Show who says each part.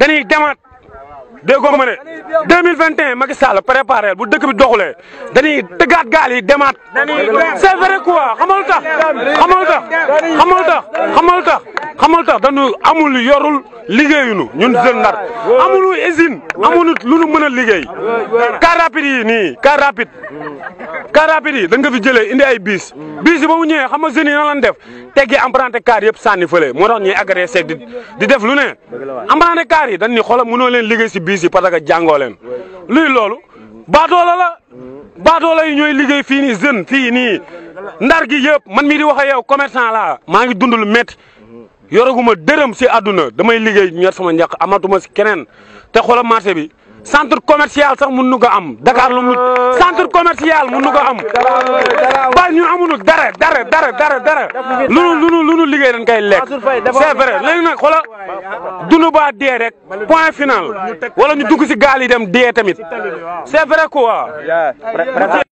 Speaker 1: dañuy demaat déggoo ma ne 2021 Macky Sall préparé bu dëkk bi doxulee dañuy tëggaat gaal yi demaat. c'est vrai quoi xamal tax dañu amul yorul liggéeyuñu ñun jeune Ndar amulu usine amulu lu nu mën a liggéey. car rapide yi nii car rapide yi dañ ko fi jëlee indi ay bis yi ba mu ñëwee xam nga jeunes yi na lan def teggi emprunté car yëpp sànni fële moo tax ñuy agressé di def lu ne emprunté car yi dañ ni xoolal mënoo leen liggéey si bis yi parce que jàngoo leen luy loolu baadoola yi ñooy liggéey fii nii jeune fii nii Ndar gi yëpp man mii di wax ak yow commerçant laa maa ngi dund lu métti yoraguma dërëm si àdduna damay liggéey ñor sama njaq amatuma si keneen te xoolal marché bi centre commercial sax mun nu ko am Dakar lu mu centre commercial mun nu ko am ba ñu amuñu dara lu liggéey dañ koy lekk c'est vrai léegi nag xoolal dunu ba dee rek point final wala ñu dugg si gaal yi dem dee tamit c'est vrai quoi